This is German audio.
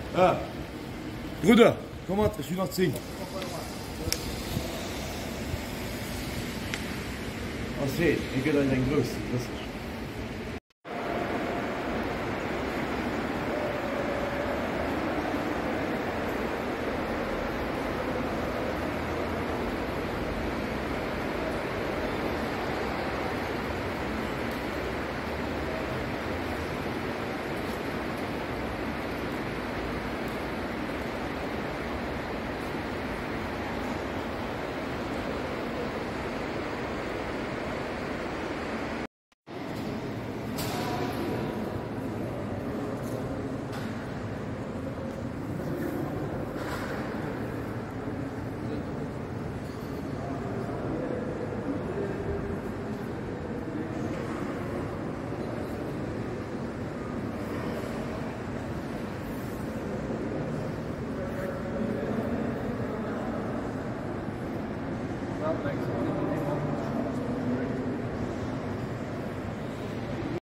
Ah. Bruder, komm mal, ich will noch 10. Was fehlt? Ich gehe dann in den größten. Thanks.